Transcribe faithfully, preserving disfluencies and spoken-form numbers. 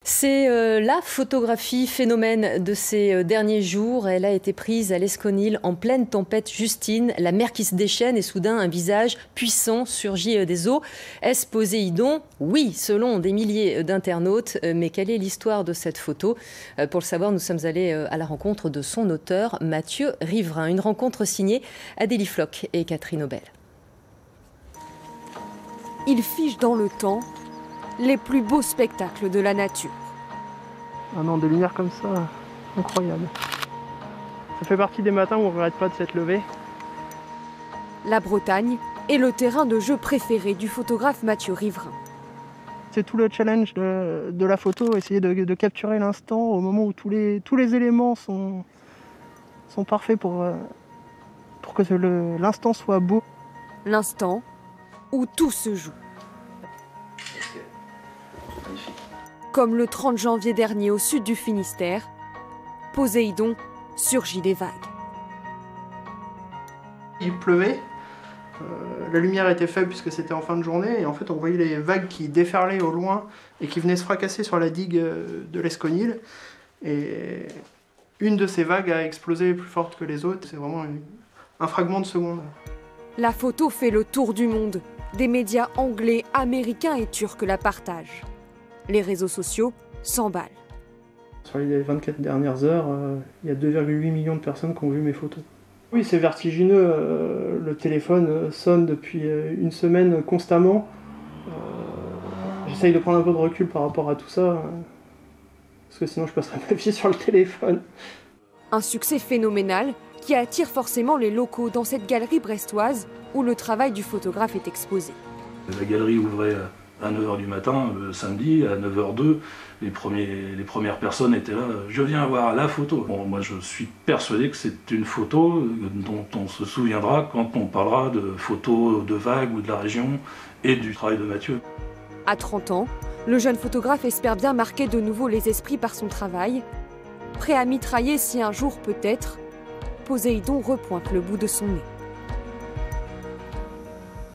C'est euh, la photographie phénomène de ces euh, derniers jours. Elle a été prise à l'Esconil en pleine tempête Justine. La mer qui se déchaîne et soudain un visage puissant surgit euh, des eaux. Est-ce Poséidon? Oui, selon des milliers d'internautes. Euh, mais quelle est l'histoire de cette photo? euh, Pour le savoir, nous sommes allés euh, à la rencontre de son auteur, Mathieu Riverain. Une rencontre signée Adélie Floch et Catherine Aubel. Il fige dans le temps les plus beaux spectacles de la nature. Ah non, des lumières comme ça, incroyable. Ça fait partie des matins où on ne regrette pas de s'être levé. La Bretagne est le terrain de jeu préféré du photographe Mathieu Riverain. C'est tout le challenge de, de la photo, essayer de, de capturer l'instant au moment où tous les, tous les éléments sont, sont parfaits pour, pour que l'instant soit beau. L'instant où tout se joue. Comme le trente janvier dernier au sud du Finistère, Poséidon surgit des vagues. Il pleuvait, euh, la lumière était faible puisque c'était en fin de journée et en fait on voyait les vagues qui déferlaient au loin et qui venaient se fracasser sur la digue de l'Esconil. Et une de ces vagues a explosé plus forte que les autres, c'est vraiment une, un fragment de seconde. La photo fait le tour du monde. Des médias anglais, américains et turcs la partagent. Les réseaux sociaux s'emballent. Sur les vingt-quatre dernières heures, euh, il y a deux virgule huit millions de personnes qui ont vu mes photos. Oui, c'est vertigineux. Euh, le téléphone sonne depuis une semaine constamment. Euh, J'essaye de prendre un peu de recul par rapport à tout ça, euh, parce que sinon je passerai ma vie sur le téléphone. Un succès phénoménal qui attire forcément les locaux dans cette galerie brestoise où le travail du photographe est exposé. La galerie ouvrait à neuf heures du matin, le samedi, à neuf heures deux, les, premiers, les premières personnes étaient là, je viens voir la photo. Bon, moi je suis persuadé que c'est une photo dont on se souviendra quand on parlera de photos de vagues ou de la région et du travail de Mathieu. À trente ans, le jeune photographe espère bien marquer de nouveau les esprits par son travail, prêt à mitrailler si un jour peut-être, Poséidon repointe le bout de son nez.